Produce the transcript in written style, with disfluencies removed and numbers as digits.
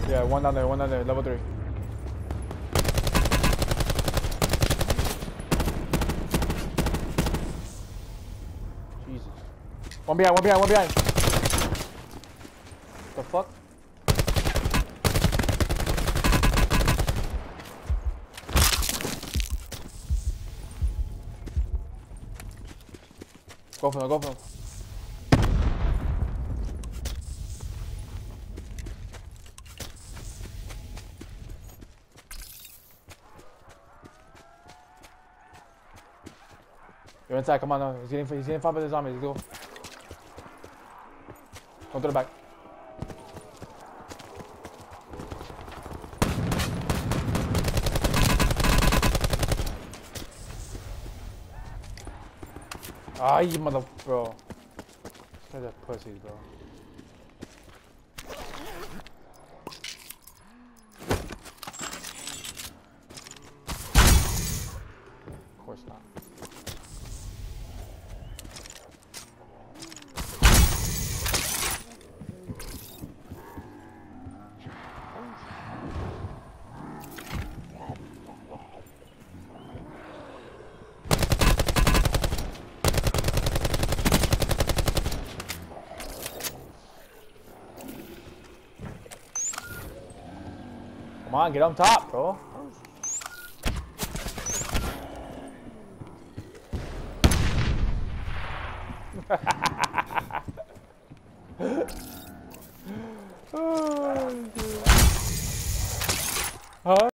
Yeah, one down there, level 3. Jesus. One behind. The fuck? Go for him. You're inside, come on now. He's getting fought by the zombies, let's go. Go to the back. Ah, you mother, bro. These guys are pussies, bro. Of course not. Come on, get on top, bro. Oh, huh?